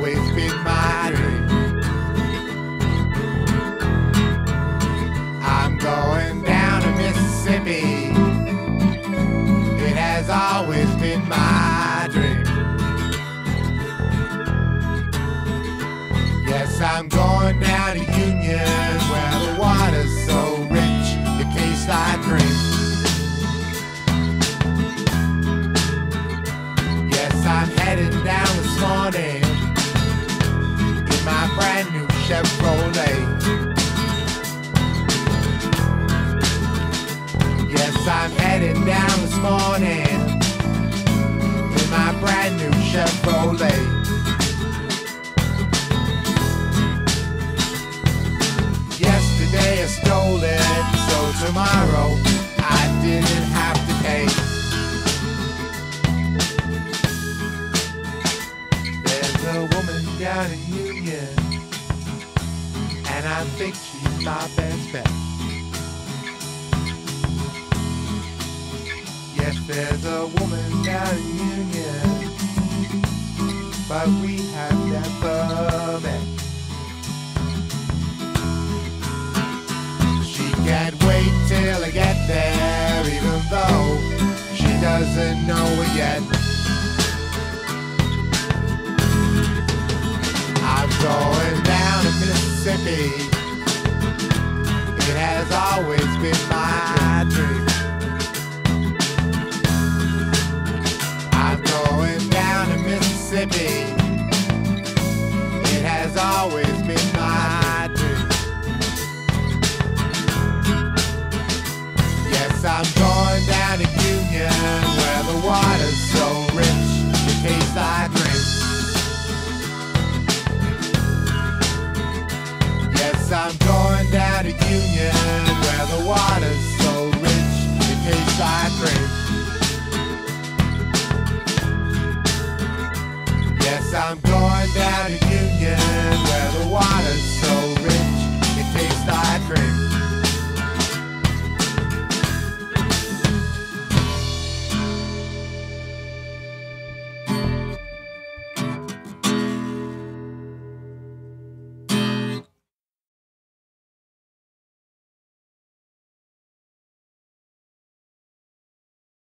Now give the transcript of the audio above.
always been my dream. I'm going down to Mississippi. It has always been my dream. Yes, I'm going down to Union, where the water's so rich it tastes like cream. Yes, I'm heading down this morning in my brand new Chevrolet. Yes, I'm heading down this morning in my brand new Chevrolet. Yesterday I stole it, so tomorrow I didn't have to pay. There's a woman down in Union, and I think she's my best bet. Yes, there's a woman down in Union, but we have never met. She can't wait till I get there, even though she doesn't know it yet. I'm going down to Mississippi. It has always been my dream. I'm going down to Mississippi. It has always been my dream. Yes, I'm going down to Union, where the water's so rich it tastes like cream. Yes, I'm going down to Union, where the water's so rich it tastes like cream. Yes, I'm going down to Union, where the water's